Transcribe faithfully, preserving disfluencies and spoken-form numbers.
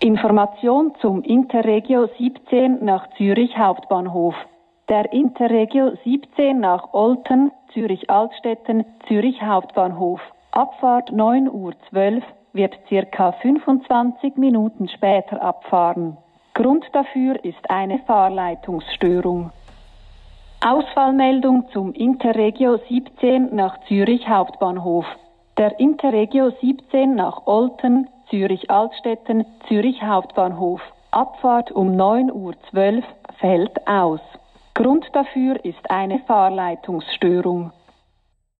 Information zum Interregio siebzehn nach Zürich Hauptbahnhof. Der Interregio siebzehn nach Olten, Zürich Altstetten, Zürich Hauptbahnhof. Abfahrt neun Uhr zwölf wird circa fünfundzwanzig Minuten später abfahren. Grund dafür ist eine Fahrleitungsstörung. Ausfallmeldung zum Interregio siebzehn nach Zürich Hauptbahnhof. Der Interregio siebzehn nach Olten, Zürich Altstetten, Zürich Hauptbahnhof. Abfahrt um neun Uhr zwölf fällt aus. Grund dafür ist eine Fahrleitungsstörung.